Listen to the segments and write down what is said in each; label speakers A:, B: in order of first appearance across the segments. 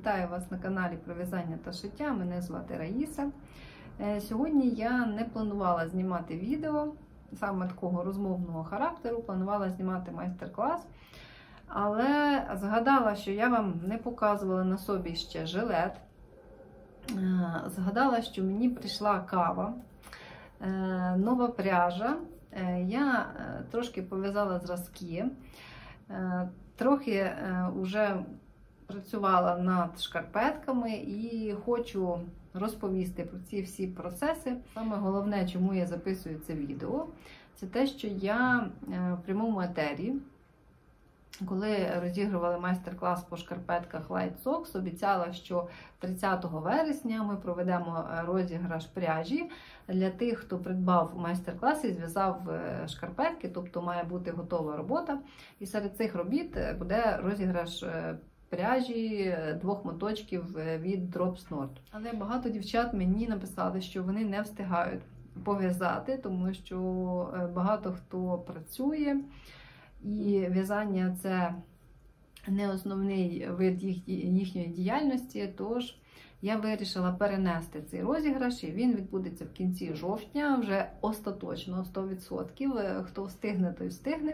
A: Вітаю вас на каналі про в'язання та шиття. Мене звати Раїса. Сьогодні я не планувала знімати відео саме такого розмовного характеру, планувала знімати майстер-клас, але згадала, що я вам не показувала на собі ще жилет. Згадала, що мені прийшла кава, нова пряжа. Я трошки пов'язала зразки, трохи вже працювала над шкарпетками і хочу розповісти про ці всі процеси. Саме головне, чому я записую це відео, це те, що я в прямому етері, коли розігрували майстер-клас по шкарпетках Light Socks, обіцяла, що 30 вересня ми проведемо розіграш пряжі для тих, хто придбав майстер-клас і зв'язав шкарпетки, тобто має бути готова робота. І серед цих робіт буде розіграш пряжі 2 моточків від Drops Nord. Але багато дівчат мені написали, що вони не встигають пов'язати, тому що багато хто працює, і в'язання – це не основний вид їхньої діяльності, тож я вирішила перенести цей розіграш, і він відбудеться в кінці жовтня, вже остаточно, 100%. Хто встигне, той встигне.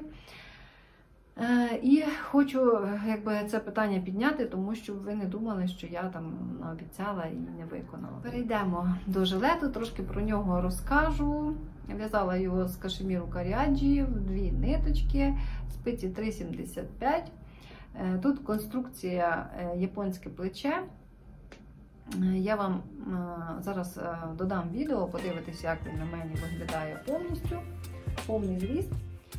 A: І хочу це питання підняти, тому що ви не думали, що я там обіцяла і не виконала. Перейдемо до жилету, трошки про нього розкажу. В'язала його з кашеміру Каріаджі в 2 ниточки, спиці 3,75. Тут конструкція японське плече. Я вам зараз додам відео, подивитися, як він на мені виглядає повністю, повний зріст.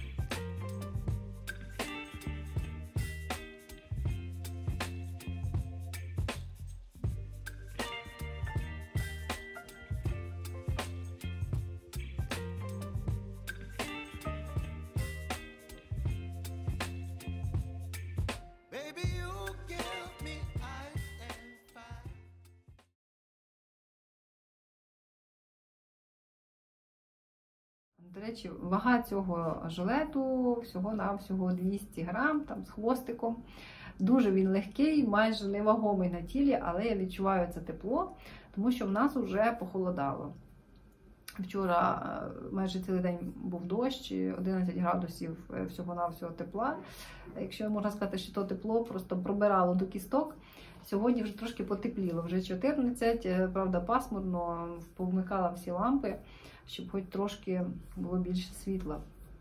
A: До речі, вага цього жилету всього-навсього 200 грам, там з хвостиком. Дуже він легкий, майже невагомий на тілі, але я відчуваю це тепло, тому що в нас вже похолодало. Вчора майже цілий день був дощ, 11 градусів всього-навсього тепла. Якщо можна сказати, що то тепло просто пробирало до кісток. Сьогодні вже трошки потепліло, вже 14, правда пасмурно, повмикала всі лампи, щоб хоч трошки було більше світла.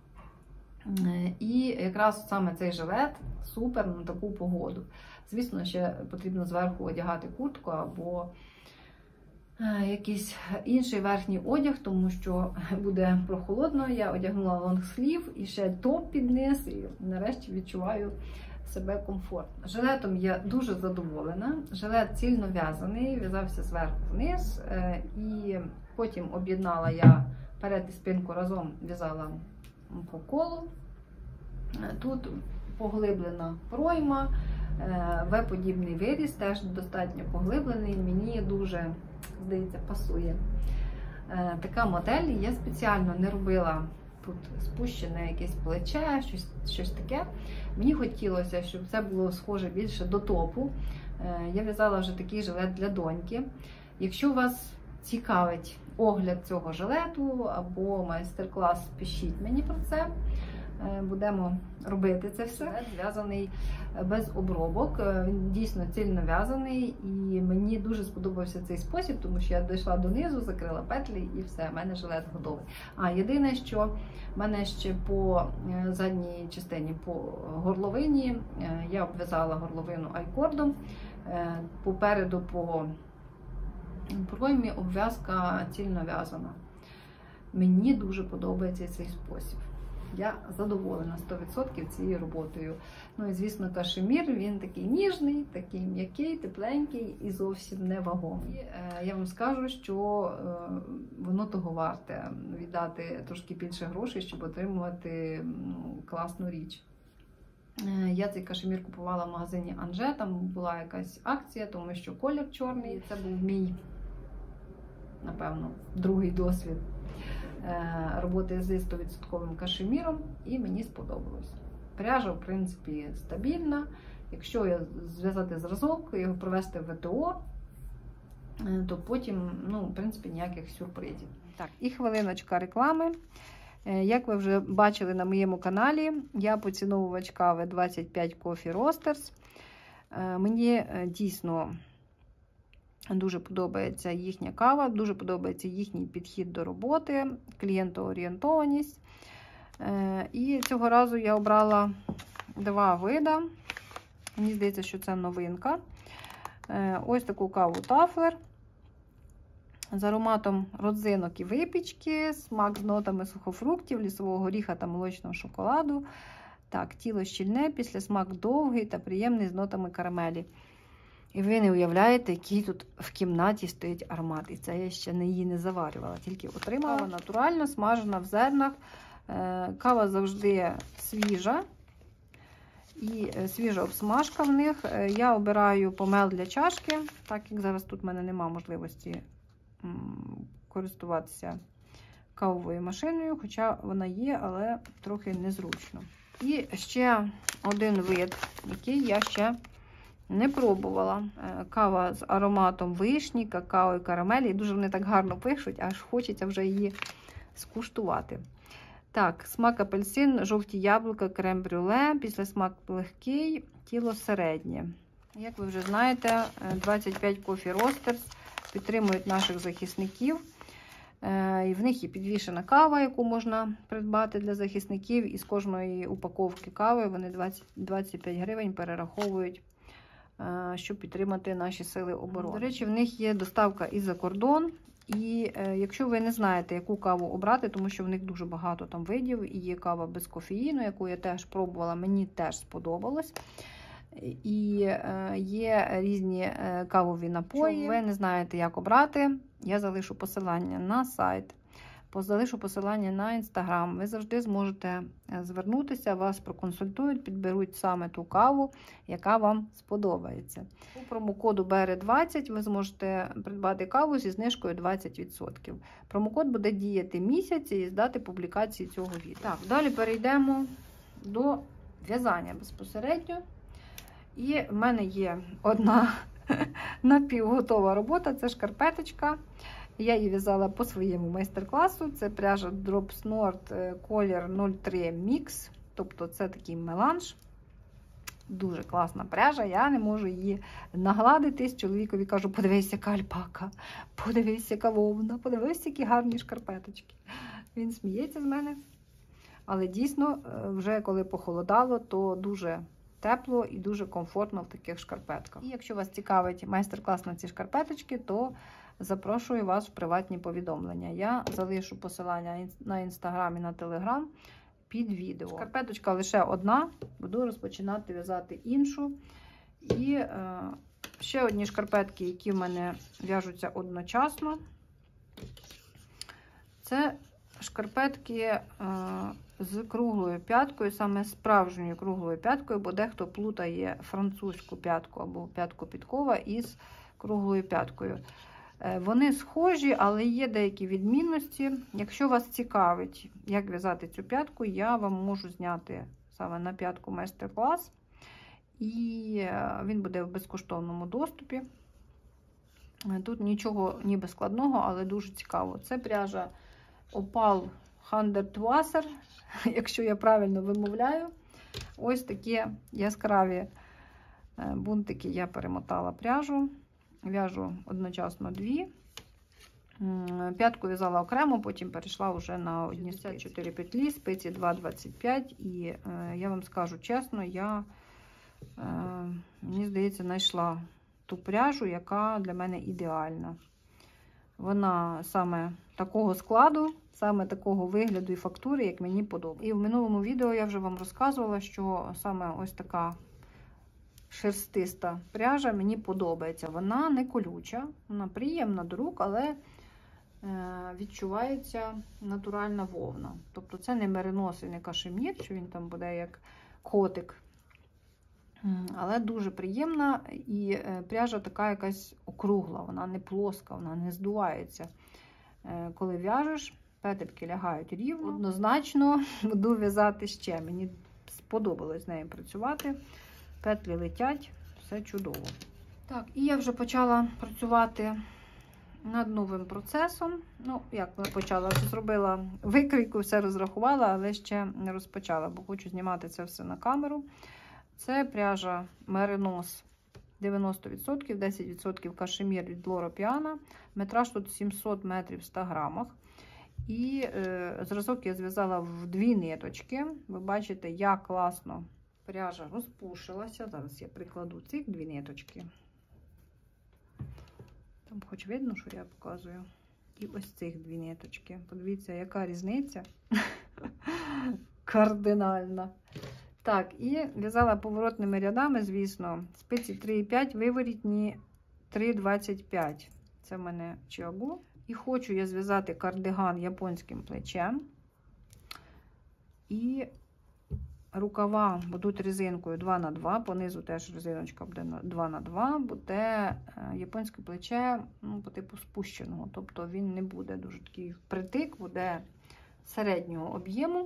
A: І якраз саме цей жилет супер на таку погоду. Звісно, ще потрібно зверху одягати куртку або якийсь інший верхній одяг, тому що буде прохолодно. Я одягнула лонгслів і ще топ під низ, і нарешті відчуваю себе комфортно. Жилетом я дуже задоволена. Жилет цільно в'язаний, в'язався зверху вниз, і потім об'єднала я перед і спинку разом, в'язала по колу. Тут поглиблена пройма, В-подібний виріз, теж достатньо поглиблений, мені дуже, здається, пасує. Така модель, я спеціально не робила тут спущене якесь плече, щось таке. Мені хотілося, щоб це було схоже більше до топу. Я в'язала вже такий жилет для доньки. Якщо вас цікавить огляд цього жилету або майстер-клас, пишіть мені про це. Будемо робити це все. Зв'язаний без обробок, він дійсно цільно в'язаний, і мені дуже сподобався цей спосіб, тому що я дійшла донизу, закрила петлі і все, в мене жилет готовий. Єдине, що в мене ще по задній частині, по горловині, я обв'язала горловину айкордом, попереду по проймі обв'язка цільно в'язана. Мені дуже подобається цей спосіб. Я задоволена 100% цією роботою. Ну і, звісно, кашемір, він такий ніжний, такий м'який, тепленький і зовсім не вагомий. Я вам скажу, що воно того варте, віддати трошки більше грошей, щоб отримувати класну річ. Я цей кашемір купувала в магазині Анже, там була якась акція, тому що колір чорний. Це був мій, напевно, другий досвід роботи з 100% кашеміром, і мені сподобалось. Пряжа, в принципі, стабільна. Якщо зв'язати зразок, його провести в ВТО, то потім, в принципі, ніяких сюрпризів. Так, і хвилиночка реклами. Як ви вже бачили на моєму каналі, я поціновувач кави 25 Coffee Roasters. Мені дійсно дуже подобається їхня кава, дуже подобається їхній підхід до роботи, клієнтоорієнтованість. І цього разу я обрала 2 вида. Мені здається, що це новинка. Ось таку каву Тафлер з ароматом родзинок і випічки, смак з нотами сухофруктів, лісового горіха та молочного шоколаду. Так, тіло щільне, післясмак довгий та приємний з нотами карамелі. І ви не уявляєте, який тут в кімнаті стоїть аромат. І це я ще її не заварювала, тільки отримала. Кава натуральна, смажена в зернах. Кава завжди свіжа. І свіжа обсмажка в них. Я обираю помел для чашки, так як зараз тут в мене немає можливості користуватися кавовою машиною, хоча вона є, але трохи незручно. І ще один вид, який я ще не пробувала. Кава з ароматом вишні, какао і карамелі. І дуже вони так гарно пишуть, аж хочеться вже її скуштувати. Так, смак апельсин, жовті яблука, крем-брюле, післясмак легкий, тіло середнє. Як ви вже знаєте, 25 Coffee Roasters підтримують наших захисників. І в них є підвішена кава, яку можна придбати для захисників. І з кожної упаковки кави вони 25 гривень перераховують, щоб підтримати наші сили оборони. До речі, в них є доставка і за кордон. І якщо ви не знаєте, яку каву обрати, тому що в них дуже багато там видів, і є кава без кофеїну, яку я теж пробувала, мені теж сподобалось. І є різні кавові напої. Якщо ви не знаєте, як обрати, я залишу посилання на сайт, залишу посилання на Instagram. Ви завжди зможете звернутися, вас проконсультують, підберуть саме ту каву, яка вам сподобається. По промокоду BERE20 ви зможете придбати каву зі знижкою 20%. Промокод буде діяти місяць і з дати публікації цього відео. Так, далі перейдемо до в'язання безпосередньо. І в мене є одна напівготова робота, це шкарпеточка. Я її в'язала по своєму майстер-класу. Це пряжа Drops Nord колір 03 Mix. Тобто це такий меланж. Дуже класна пряжа, я не можу її нагладитись. Чоловікові кажу, подивись, яка альпака, подивись, яка вовна, подивись, які гарні шкарпеточки. Він сміється з мене. Але дійсно, вже коли похолодало, то дуже тепло і дуже комфортно в таких шкарпетках. І якщо вас цікавить майстер-клас на ці шкарпеточки, то запрошую вас в приватні повідомлення. Я залишу посилання на Instagram і на Telegram під відео. Шкарпеточка лише одна, буду розпочинати в'язати іншу. І ще одні шкарпетки, які в мене в'яжуться одночасно. Це шкарпетки з круглою п'яткою, саме справжньою круглою п'яткою, бо дехто плутає французьку п'ятку або п'ятку підкова із круглою п'яткою. Вони схожі, але є деякі відмінності. Якщо вас цікавить, як в'язати цю п'ятку, я вам можу зняти саме на п'ятку майстер-клас. І він буде в безкоштовному доступі. Тут нічого ніби складного, але дуже цікаво. Це пряжа Opal 100 Wasser, якщо я правильно вимовляю. Ось такі яскраві бунтики я перемотала пряжу. В'яжу одночасно 2. П'ятку в'язала окремо, потім перейшла вже на 1,4 петлі, спиці 2,25. І я вам скажу чесно, мені здається, знайшла ту пряжу, яка для мене ідеальна. Вона саме такого складу, саме такого вигляду і фактури, як мені подобається. І в минулому відео я вже вам розказувала, що саме ось така шерстиста пряжа мені подобається. Вона не колюча, вона приємна до рук, але відчувається натуральна вовна. Тобто це не меринос і не кашемір, що він там буде як котик. Але дуже приємна, і пряжа така якась округла, вона не плоска, вона не здувається. Коли в'яжеш, петельки лягають рівно. Однозначно буду в'язати ще. Мені сподобалось з нею працювати. Петлі летять, все чудово. Так, і я вже почала працювати над новим процесом. Ну, як почала, зробила викрійку, все розрахувала, але ще не розпочала, бо хочу знімати це все на камеру. Це пряжа Merinos 90%, 10% кашемір від Loro Piana. Метраж тут 700 метрів в 100 грамах. І зразок я зв'язала в 2 ниточки. Ви бачите, як класно пряжа розпушилася. Зараз я прикладу цих 2 ниточки. Там хоч видно, що я показую. І ось цих 2 ниточки. Подивіться, яка різниця. Кардинальна. Так, і в'язала поворотними рядами, звісно, спиці 3,5, виворітні 3,25. Це в мене чиагу. І хочу я зв'язати кардиган японським плечем. І рукава будуть резинкою 2х2, понизу теж резиночка буде 2х2, буде японське плече, ну, по типу спущеного. Тобто він не буде дуже такий впритик, буде середнього об'єму.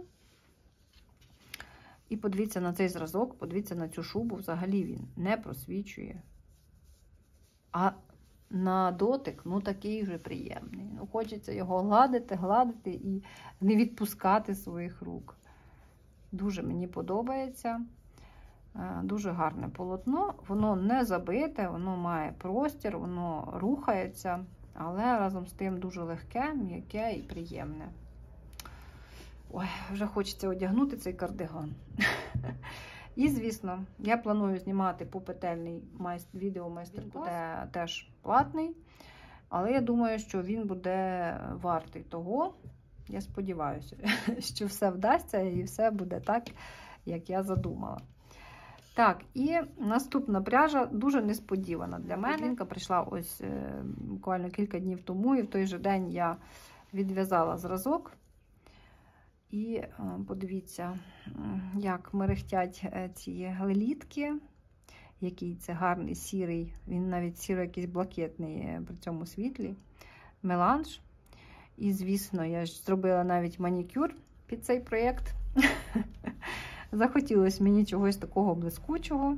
A: І подивіться на цей зразок, подивіться на цю шубу, взагалі він не просвічує. А на дотик, ну, такий вже приємний. Ну, хочеться його гладити і не відпускати своїх рук. Дуже мені подобається. Дуже гарне полотно. Воно не забите, воно має простір, воно рухається, але разом з тим дуже легке, м'яке і приємне. Ой, вже хочеться одягнути цей кардиган. І, звісно, я планую знімати попетельний відеомайстер, буде теж платний. Але я думаю, що він буде вартий того. Я сподіваюся, що все вдасться і все буде так, як я задумала. Так, і наступна пряжа дуже несподівана для мене. Жінка прийшла ось буквально кілька днів тому, і в той же день я відв'язала зразок. І подивіться, як мерехтять ці лелітки, який це гарний сірий, він навіть сіро-якийсь блакитний при цьому світлі, меланж. І, звісно, я ж зробила навіть манікюр під цей проєкт. Захотілося мені чогось такого блискучого.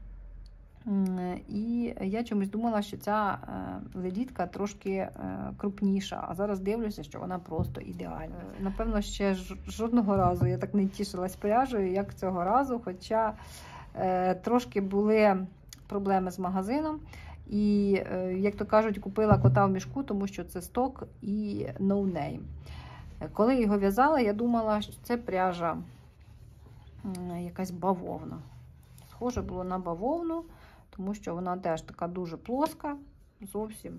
A: І я чомусь думала, що ця лелітка трошки крупніша, а зараз дивлюся, що вона просто ідеальна. Напевно, ще жодного разу я так не тішилась пряжею, як цього разу, хоча трошки були проблеми з магазином. І, як то кажуть, купила кота в мішку, тому що це сток і no name. Коли його в'язала, я думала, що це пряжа якась бавовна. Схоже було на бавовну, тому що вона теж така дуже плоска, зовсім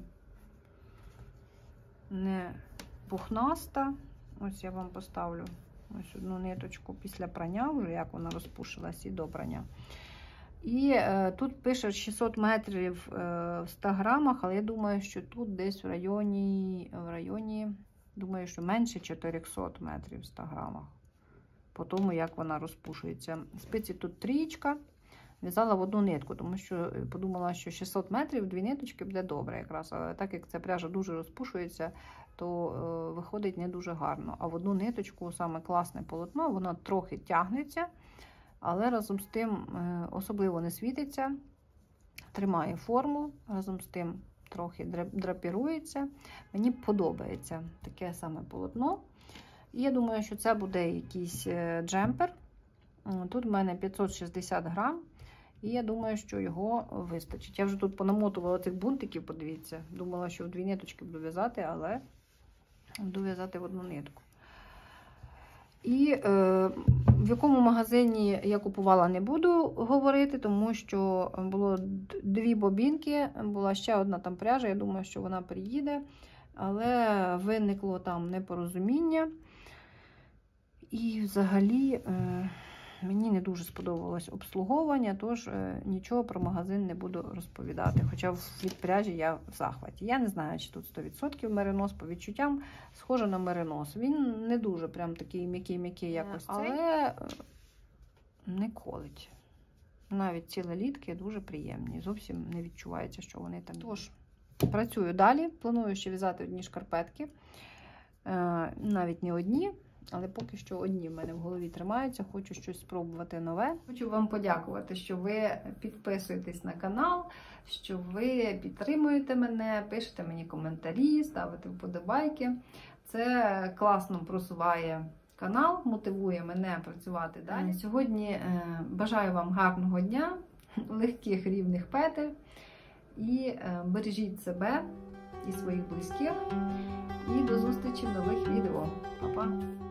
A: не пухнаста. Ось я вам поставлю ось одну ниточку після прання, вже як вона розпушилась і до прання. І тут пише 600 метрів в 100 грамах, але я думаю, що тут десь в районі, думаю, що менше 400 метрів в 100 грамах. По тому, як вона розпушується. Спиці тут 3. В'язала в одну нитку, тому що подумала, що 600 метрів, 2 ниточки буде добре якраз. Але так як ця пряжа дуже розпушується, то виходить не дуже гарно. А в одну ниточку саме класне полотно, воно трохи тягнеться, але разом з тим особливо не світиться, тримає форму, разом з тим трохи драпірується. Мені подобається таке саме полотно. І я думаю, що це буде якийсь джемпер. Тут в мене 560 грам. І я думаю, що його вистачить. Я вже тут понамотувала цих бунтиків, подивіться. Думала, що в 2 ниточки буду в'язати, але буду в'язати в одну нитку. І в якому магазині я купувала, не буду говорити, тому що було 2 бобінки, була ще одна там пряжа, я думаю, що вона приїде. Але виникло там непорозуміння. І взагалі мені не дуже сподобалось обслуговування, тож нічого про магазин не буду розповідати. Хоча від пряжі я в захваті. Я не знаю, чи тут 100% Merinos, по відчуттям схоже на Merinos. Він не дуже прям такий м'який-м'який якось цей, але не колить. Навіть ці лелітки дуже приємні. Зовсім не відчувається, що вони там. Тож, працюю далі. Планую ще в'язати одні шкарпетки. Навіть не одні. Але поки що одні в мене в голові тримаються, хочу щось спробувати нове. Хочу вам подякувати, що ви підписуєтесь на канал, що ви підтримуєте мене, пишете мені коментарі, ставите вподобайки. Це класно просуває канал, мотивує мене працювати далі. Сьогодні бажаю вам гарного дня, легких рівних петель і бережіть себе і своїх близьких. І до зустрічі в нових відео. Па-па!